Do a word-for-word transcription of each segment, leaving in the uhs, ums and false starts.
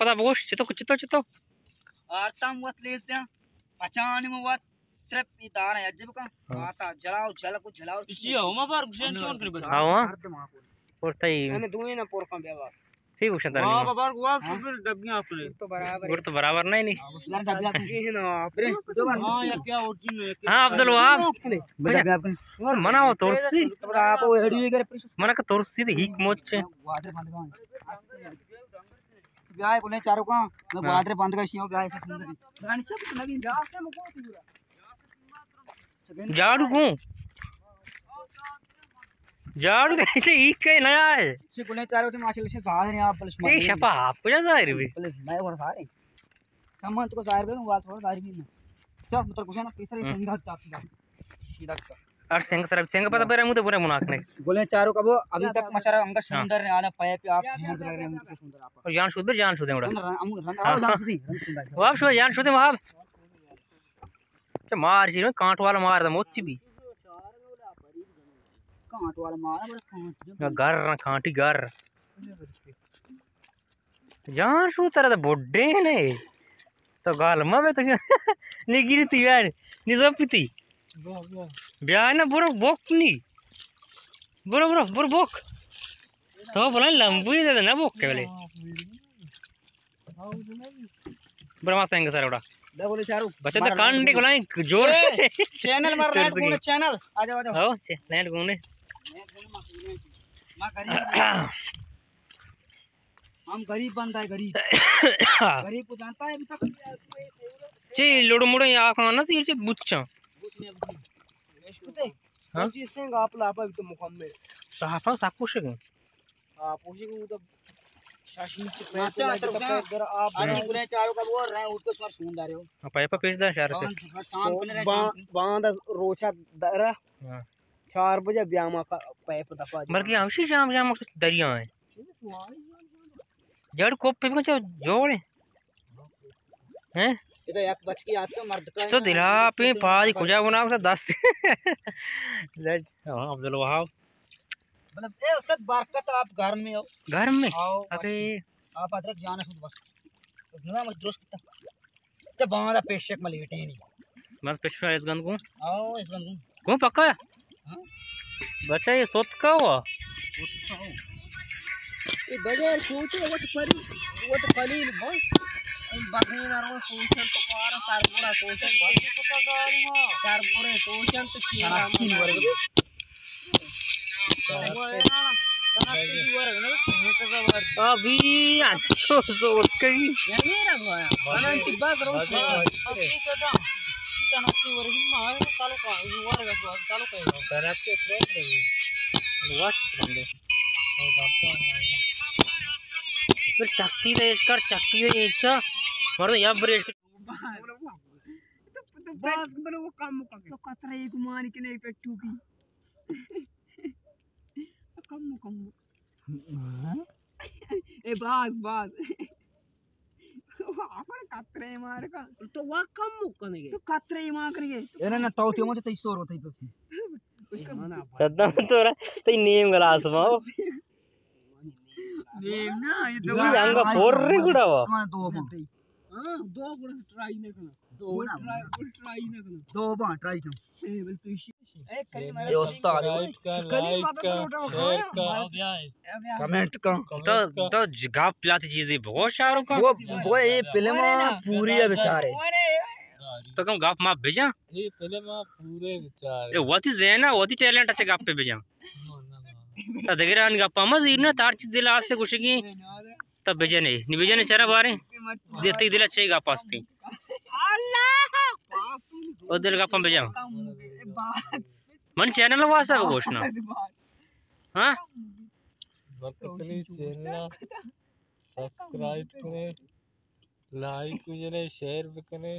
पता बोश चितो चितो चितो आरताम वत लेस दे अचान में वत सिर्फ इदार है अजब का आसा जलाओ जल को जलाओ इसी हो मा पर गुशन चोन कर बता हां और तई मैंने दुए ना पोर का बेवास ठीक उशन तर हां बाबा को आप सुपर डबियां अपने तो बराबर गुड़ तो बराबर नहीं नहीं यार डबिया के ना आपरे हां या क्या ओरिजिनल है हां अब्दुल वहाब बेटा आपने और मनाओ तोरसी तो आप वो हेडी करे मना का तोरसी दी हिक मोचे वादरे बंद का ब्याह बोले चारों का मैं वादरे बंद का शियो ब्याह से सुंदर रानी सब नवीन ब्याह से मुको पूरा झाड़ू को झाड़ू कैसे एक के नया है से बोले चारों से माशाल्लाह से साथ हैं आप पुलिस ए शपा आप जा जाहिर भी पुलिस मैं और सारे सामान तो जाहिर है बात थोड़ा जाहिर भी नहीं चल मतलब कुछ ना पैसा ही संगा चाप सीधा का और सिंह सर सिंह पता पेरे मुंह पूरे मुनाक ने बोले चारों का वो अभी तक मशरा अंग सुंदर ने आने पाए पे आप ध्यान लग रहे हैं मुझे सुंदर आप और जान शुद्ध जान शुद्ध उड़ा हम रन आओ जान सुधी रन सुंदर वाप शो जान शुद्ध वहाब मार जी कांट वाला मार द मोची भी कांट वाला मारा बड़ा कांट घर ना कांटी घर जान शू तरह द बॉडी ने तो गाल में तो निगिरी थी यार निजपती ब्याह ना बुरो बोक नी बुरो बुरो बुरो बोक तो बोला लंबू ही दे ना बोक के वाले ब्रह्मा सिंह सर उड़ा दे बोले चारों बच्चे तो कांडे को लाइन जोर चैनल मार रहा है कौन चैनल आ जाओ आ जाओ हो लैंड घूमने मां गरीब हम गरीब बंदा है गरीब गरीब को जानता है अभी तक ची लोड़ो मोड़ो या खाना तीर से बुच्चा हां जी सिंह आप ला अभी तो मुकम्मल साफा साकुश है हां पूछी को तो शासन से पैसा तो इधर आप आदमी गुने चारों का बोल रहे हैं उसको स्वर सुन रहे हो हां पाइपा पेश दा शहर पे शाम बने रहे बांध रोचा दरा हां चार बजे ब्यामा का पाइप दफा मर गया हमशी शाम शाम से दरिया है जड़ कोप पे कुछ जोड़े हैं ये तो एक बच के आते मर्द का तो दिला पे पादी खुजा बना के दस लेट हां अब्दुल वहाब मतलब ए उस्ताद बरकत आप घर में हो घर में आओ अबे आप अदरक जाना सुन बस ना मत दोस्त कितना ते बांधा पेशक में लेटे नहीं बस पेशवा इस गन को आओ इस बंद को पक्का हां बच्चा ये सोत का हुआ ये बगैर सोचे वो तो परी वो तो कलील बस बकरी ना रो सोचन तो पार सार पूरा सोचन बस पता गाली हां सार पूरे सोचन तो चीरा तीन वर्ग अभी अच्छो सोच कही या मेरा गया अनंत बात रो अभी सदा कितना की वर्ग में तालुका वर्ग सो तालुका तरफ के थ्रो व्हाट बंदे फिर चक्की दे इसकर चक्की दे इच्छा मर या ब्रेड तो बात मतलब वो काम मुका तो कतरा एक मान के नहीं पेट्टू की कम कम ए बात बात अपन कतरे मार का तो वा कम मुका नहीं तो कतरे मार करिए ये ना तो ते मत तेईस सौ होता ही उसका सदा तोरा ते नेम ग्लास माओ नेम ना ये दो अंग फोर रे गुड़ावा हां दो हां दो गुड़ ट्राई न करना दो ट्राई ट्राई न करना दो बा ट्राई कर ए बोल तू ए करी मार ये उस्ताद लाइक का लाइक का शेयर का कमेंट का तो तो जगह पिलाती चीजें बहुत शाहरुख का वो वो ये फिल्म पूरी है बेचारे तो कम गाप मां भेजा ये फिल्म पूरे विचार ये वती जेना वती टैलेंट अच्छे गाप पे भेजा तो देखिए अन गाप मज इना तार चीज दिला से कुछ की तब भेजे नहीं नि भेजे ने चरा बारे देती दिला चाहिए गाप आस्ती अल्लाह ओ दिल गाप भेजा मन चैनल वासा घोषणा हां बकली चैनल सब्सक्राइब करें लाइक करें शेयर करें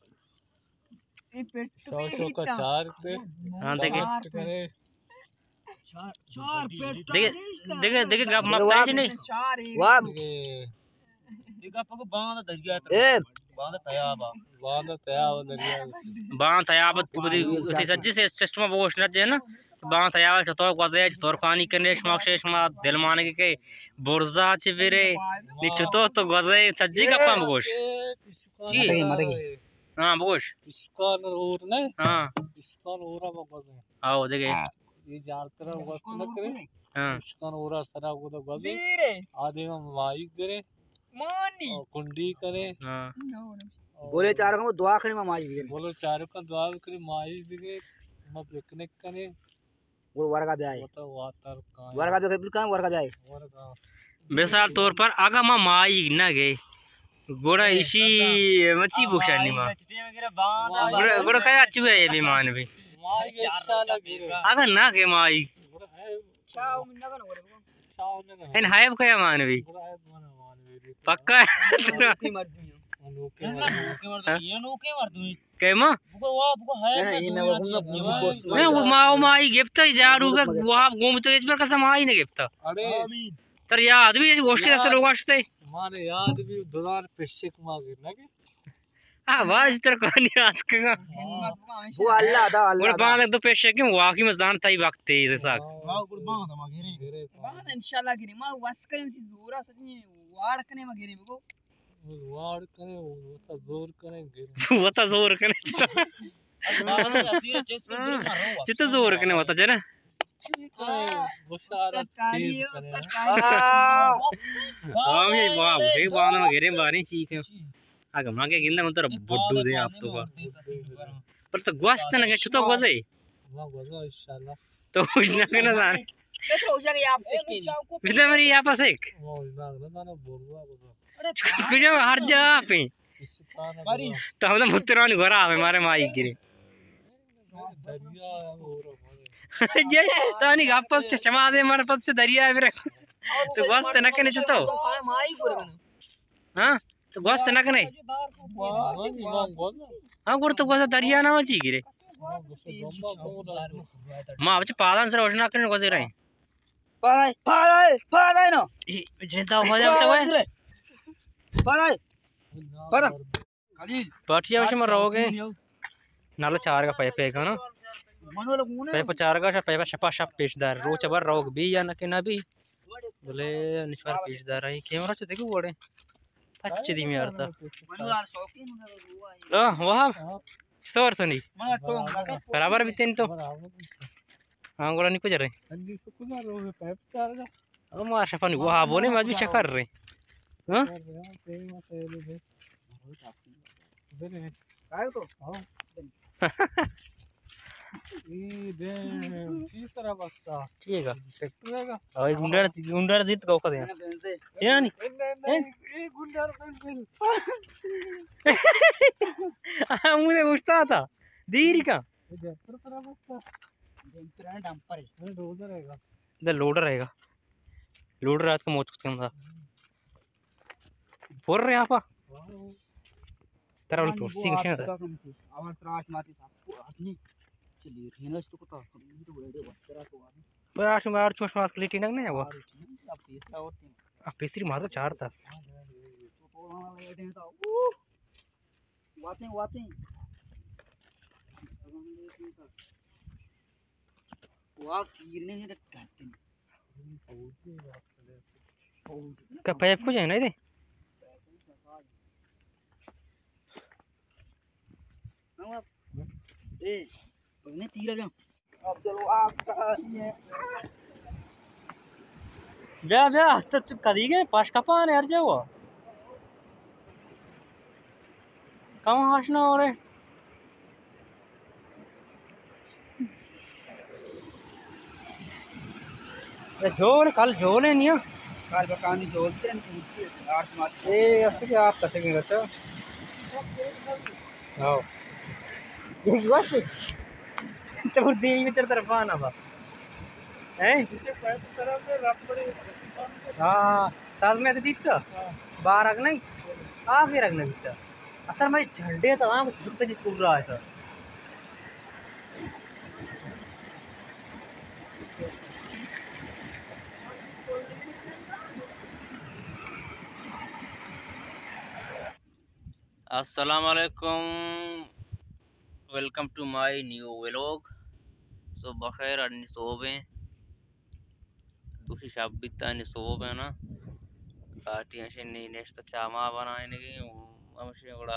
सौ सौ का चार पे हाँ देखिए चार पेट देखिए देखिए देखिए गप माप ताई नहीं चार वाह ये गप को बांध दरिया ए बांध तया बा बांध तया दरिया बांध तया बत बदी उते सज्जे से सिस्टम घोषणा जे ना बांत आया चतोर गजे चतोर खानी करने शमाक शेष मा दिल माने के बुर्जा चिबिरे नि चतो तो गजे सज्जी का पाम गोश जी हां गोश इसका और नहीं हां इसका और अब गजे आओ देखे ये जार तरह वस्त न करे हां इसका और सरा को तो गजे जीरे आधे में वाई करे मानी और कुंडी करे हां बोले चार को दुआ करे में माई बोलो चारों का दुआ करे माई दिखे मैं पिकनिक करे वो वर्गा ब्याह वो तो वाटर का वर्गा ब्याह बिल्कुल काम वर्गा ब्याह वर्गा मिसाल तौर पर आगा मा माई ना गए गोड़ा इसी मची बुशानी मा गोड़ा गोड़ा काय अच्छी है ये विमान भी माई के साला गिरे आगा ना के माई गोड़ा है चाव मिन्ना का ना चाव ने इन हाइब का मान भी गोड़ा है मन मान पक्का की मर्जी अनोखे मर्द ये अनोखे मर्द के मा बुको वो बुको है नहीं ये मैं वो नहीं वो माओ माई गिफ्ट जाड़ू के वहां घूमते इस पर कसम आई ने गिफ्ट अरे तर याद भी गोश्त के लोग आते माने याद भी दुलार पेशक मांगे ना के हां वाज तर कहानी याद का वो अल्लाह दा अल्लाह और बांध दो पेश के वाकई में जान ताई वक्त है इसे साक वाह कुर्बान था मागे बात इंशाल्लाह गिरी मा वस करे में जोरा सच वाड़ कने में गिरी को वाड़ करे वो तो जोर करे वो तो जोर कने जितना जोर कने होता जना वो सारा तेज करे हां ये वाह ये बाण में घेरे बानी ठीक है आगे मांगे गिंदा मतलब बड्डू दे आप तो का पर तो गोश्त न के छतो गोजे वाह गोजा इंशाल्लाह तो उसने के ना जाने कैसे हो जाएगा आप से विदा मेरी यहाँ पास एक वो ना ना ना बोलवा बोलो कुछ हर जगह पे तो हम तो मुत्तरानी घोरा हमें मारे माई गिरे दरिया और जे तो नहीं आपस से क्षमा दे मारे पद से दरिया है फिर तो गोश्त न के छतो माई पूरा हां तो गोश्त न के हां गुर तो गोश्त दरिया ना मची गिरे मां बच्चे पालन से रोशना करने गोसे रहे पालाई पालाई पालाई ना ये जिंदा हो जाए तो पालाई पता पाठिया विषय में रहोगे नाला चार का पैपे का ना मनोल गुने पैपा चार का पैपा छपा छप पेशदार रो चबर रोग भी या न के ना भी बोले निश्वार पेशदार है कैमरा से देखो बड़े अच्छे दी में यार था मनोल शौकीन हुआ ओ वाह स्टोर तो नहीं मैं तो बराबर भी तीन तो हां गोला नहीं कुछ रहे अंजी से कुना रो पैप चार का ओ मार शफन वाह बोले मैं भी चेक कर रहे हां काय तो हां ई दे तीसरा बस्ता ठीक है ट्रैक्टर है का और गुंडा गुंडा जीत का औखा दे या नहीं ए गुंडा पेंसिल हां मुझे पूछता था दीर का इधर तीसरा बस्ता डंपर डंपर है रोडर रहेगा इधर लोडर रहेगा लोडर रात को मौत कुछ था फोर रे आपा तेरा तो सिंह है आवाज त्रास माती था आदमी चलिए रेनस तो को तो बोले दे तेरा तो पर आठ में आठ चोट मार क्लिटी नग नहीं है वो अब तीसरा और तीन अब तीसरी मार तो चार था तो तो ले दे तो वाते वाते वाह गिरने नहीं रखते का पाइप को जाए ना दे ए ने तीर गया अब चलो आपका ये ब्या ब्या तो कदी गए पास का पान यार जाओ कम हाशना हो रे जोर कल जोले नहीं काल बकानी जोलते हैं पूछिए आठ मार्च ए अस्ते के आप कैसे गए अच्छा आओ ये वाश तो दे ये तेरे तरफ आना बा हैं इसे पैप तरफ से रबड़ी हां ताज में तो दिखता बाहर रखना ही आगे रखना दिखता असर मैं झंडे तो आंख झुकते जी टूट रहा है सर अस्सलाम वालेकुम welcome to my new vlog सुबह खैर अन्नी सोबे दूसरी शब बिता अन्नी सोबे ना पार्टी अशे नी नेक्स्ट चामा बनाने की अमशे गुड़ा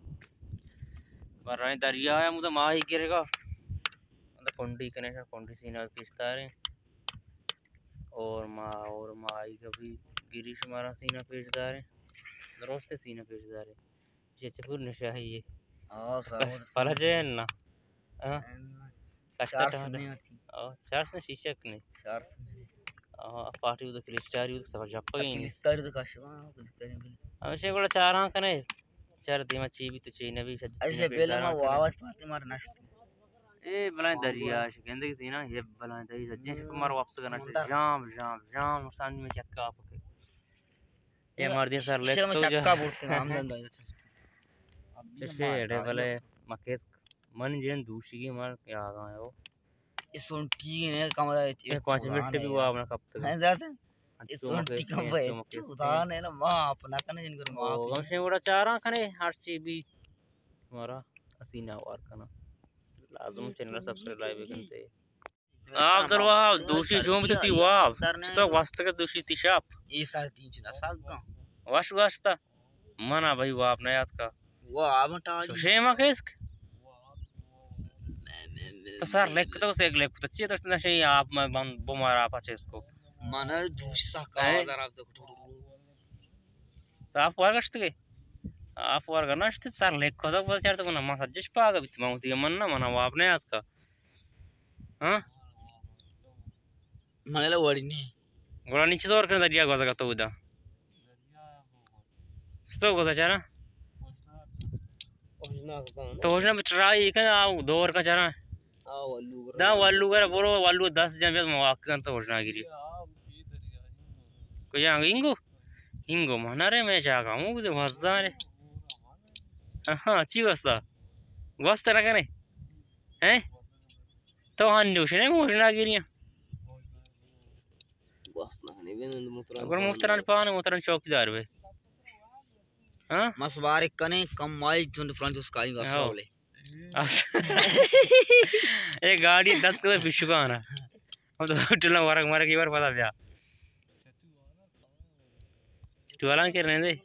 मरानी दरिया है मुझे माँ ही गिरेगा मतलब कुंडी कने कुंडी सीना पिसता रहे और माँ और माँ ही कभी गिरीश मारा सीना पिसता रहे रोस्ते सीना पिसता रहे ये चपुर नशा है ये हाँ सर पला जाए ना हाँ कष्टा चार था नहीं आती और चार से शीशक नहीं चार हाँ पार्टी उधर क्रिस्टारी उधर सब जप्पा ही नहीं किस्तारी तो काशवा किस्तारी भी हमेशा बड़ा चार आंख ने चार दिमा ची भी तो ची ने भी ऐसे पहले मैं वो आवाज पाते मार नष्ट ए बलाए दरिया कहते कि थी ना ये बलाए दरिया सज्जे से मार वापस करना चाहिए जाम जाम जाम नुकसान में चक्का आपके ये मार दिया सर ले तो चक्का बोलते हैं हम दंदा चशे एडे वाले मकेस मन जिन दूसरी की मार क्या आ गए वो इस सोंटी ने कमरा ये पांच मिनट भी हुआ अपना कब तक है जाते इस सोंटी कम भाई सुधार है ना मां अपना कने जिन कर मां हम से बड़ा चार आंख ने हर चीज भी हमारा हसीना वार करना लाजम चैनल सब्सक्राइब लाइव करते आप दरवा दूसरी जो भी थी वाह तो वास्तव के दूसरी थी शाप ये साल तीन चुना साल का वाश वास्ता मना भाई वाह अपना याद का वो आवटा शेमा केस तो सर लेक तो से एक लेक तो चाहिए तो नशे आप मैं बन बुमार आप अच्छे इसको माना दूसरा का आधार आप तो तो आप वार करते के आप वार करना है सर लेक को तो चार तो मना मासा जिस पागा भी तुम होती है मन ना मना वो आपने याद का हाँ मला वड़ी नहीं गोला नीचे से और करना दरिया को सका तो उधर तो को चारा तो होना ट्राई करना दो और का चारा ना वालू कर बोलो वालू दस जन बस मवाक तो होना गिरी कोई आगे इंगो इंगो मना रे मैं जागा हूँ तो मजा रे हाँ अच्छी वस्ता वस्ता ना करे हैं तो हाँ न्यूज़ ने होना गिरी वस्ता नहीं बे मुतरा अगर मुतरा पाने मुतरा चौकीदार बे हाँ मस बारे कने कम माइल जोन फ्रांस का ही वाले ये गाड़ी दस को विश्व का आना हम तो होटल वारक मारे की बार पता दिया टुवाला के रहने दे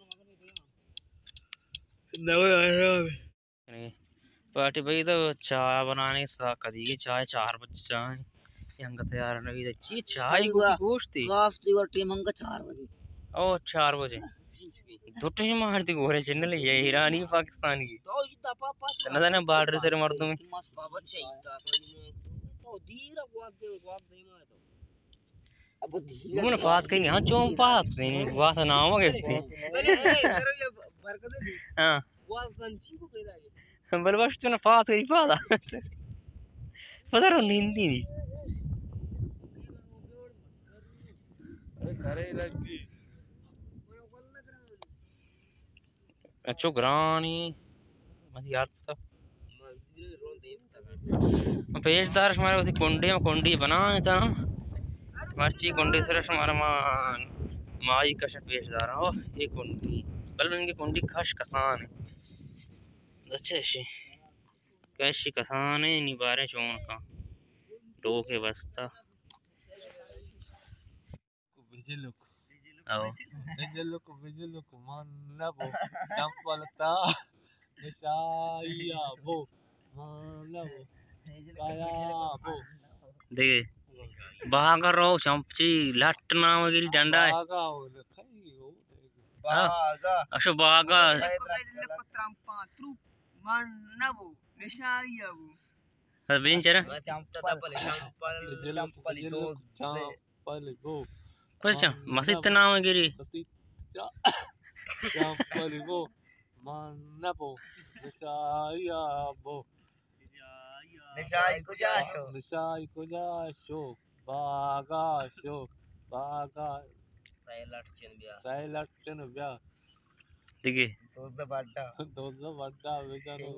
पार्टी भाई तो चाय बनाने सा कदी की चाय चार बजे चाय यंग तैयार नहीं तो ची चाय को पूछती काफी और टीम अंग चार बजे ओ चार बजे दोटो ही मारती गोरे चैनल ये ईरानी पाकिस्तान की तो इतना पापा ना ना बॉर्डर से मर दूं मस पापा चाहिए तो धीरे बात दे बात नहीं मार तो अब धीरे मुन बात कहीं हां चोम बात नहीं वास नाम हो गए बरकत दे हां वास संची को कह रहा है बलवाश तो ना बात करी पादा पता रो हिंदी दी करे लगी अच्छो ग्रानी मत यार सब पेशदार हमारे उसी कुंडी में कुंडी बनाए था मर्ची कुंडी सिर्फ हमारा मान माई का शट पेशदार हो एक कुंडी बल इनकी कुंडी खश कसान है अच्छे अच्छे कैसी कसान है निबारे चोन का दो के बस्ता बिजलुक आओ बिजलुक बिजलुक मन ना बो चंपलता निशाया बो मन ना बो काया बो देखे बागर रो चंपची लट नाम गिरी डंडा है बागा हो लखाई हो बागा अशो बागा ट्रम्पा ट्रू मन ना वो निशाया वो हर बिन चरा चंपता पले चंपल चंपल दो चंपल गो कुछ मस्जिद नाम है गिरी चंपल गो मन ना बो निशाया बो निशाई को जाशो निशाई को जाशो बागा शो बागा साइलट चन बिया साइलट चन बिया देखिए दोस्त बड्डा दोस्त बड्डा बेचारो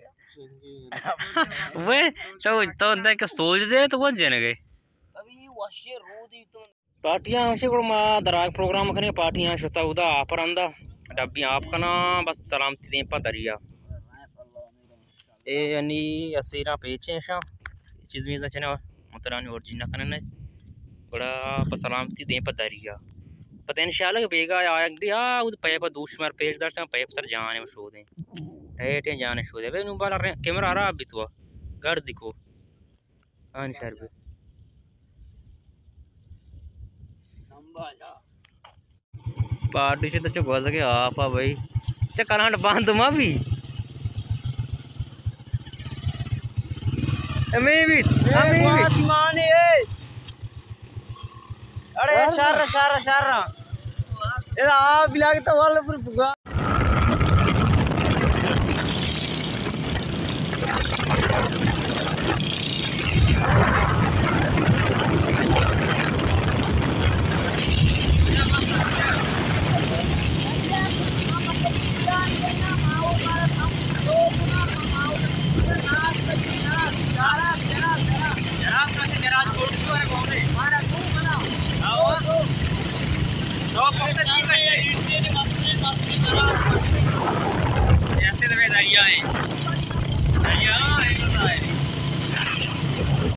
वे तो तो देख सोच दे तो कौन जाने गए अभी वशे रो दी तो पार्टियां हमेशा को मा दराग प्रोग्राम करने पार्टियां शुता उदा पर अंदा डब्बी आपका ना बस सलामती दे पा दरिया ए यानी असीरा पेचे शा चीज में चने उतराने और जिन्ना कने बड़ा सलामती दे पर दरिया पता इन शाल बेगा आया आ उद पैप दूस मार पेज दर से पैप सर जाने शो दे एटे जाने शो दे वे नु बाला कैमरा रहा अभी तो कर दिखो हां शहर पे लंबा जा पार्टी से तो चुका सके आप भाई चक्कर हट बांध मा भी मैं भी ए बात माने ए अरे शार शार शार ए आ बिलाग तो वाले पूरा